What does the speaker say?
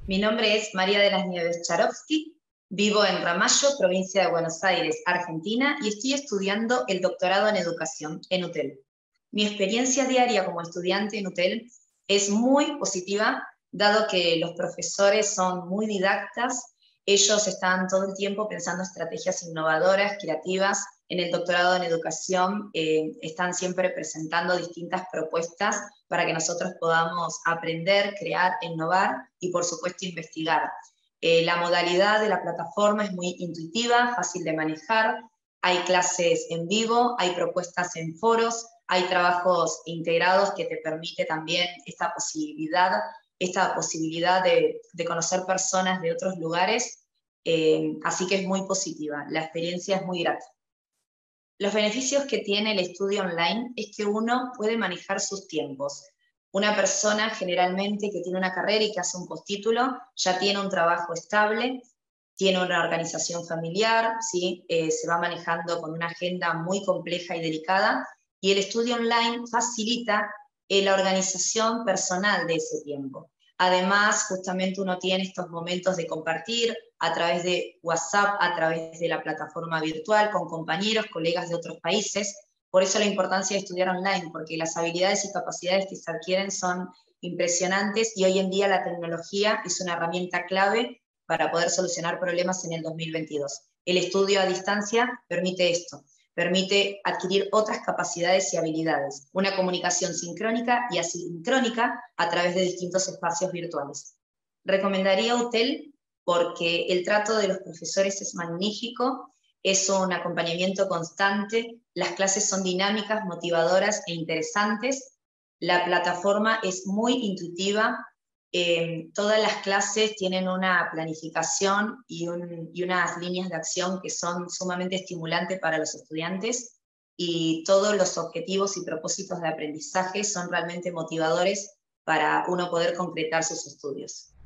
Mi nombre es María de las Nieves Charovsky, vivo en Ramallo, provincia de Buenos Aires, Argentina, y estoy estudiando el doctorado en educación en UTEL. Mi experiencia diaria como estudiante en UTEL es muy positiva, dado que los profesores son muy didactas, ellos están todo el tiempo pensando estrategias innovadoras, creativas. En el doctorado en educación están siempre presentando distintas propuestas para que nosotros podamos aprender, crear, innovar y por supuesto investigar. La modalidad de la plataforma es muy intuitiva, fácil de manejar, hay clases en vivo, hay propuestas en foros, hay trabajos integrados que te permite también esta posibilidad de conocer personas de otros lugares, así que es muy positiva, la experiencia es muy grata. Los beneficios que tiene el estudio online es que uno puede manejar sus tiempos. Una persona generalmente que tiene una carrera y que hace un postítulo ya tiene un trabajo estable, tiene una organización familiar, ¿sí? Se va manejando con una agenda muy compleja y delicada, y el estudio online facilita la organización personal de ese tiempo. Además, justamente uno tiene estos momentos de compartir a través de WhatsApp, a través de la plataforma virtual, con compañeros, colegas de otros países. Por eso la importancia de estudiar online, porque las habilidades y capacidades que se adquieren son impresionantes, y hoy en día la tecnología es una herramienta clave para poder solucionar problemas en el 2022. El estudio a distancia permite esto, permite adquirir otras capacidades y habilidades, una comunicación sincrónica y asincrónica a través de distintos espacios virtuales. Recomendaría UTEL porque el trato de los profesores es magnífico, es un acompañamiento constante, las clases son dinámicas, motivadoras e interesantes, la plataforma es muy intuitiva, todas las clases tienen una planificación y unas líneas de acción que son sumamente estimulantes para los estudiantes, y todos los objetivos y propósitos de aprendizaje son realmente motivadores para uno poder concretar sus estudios.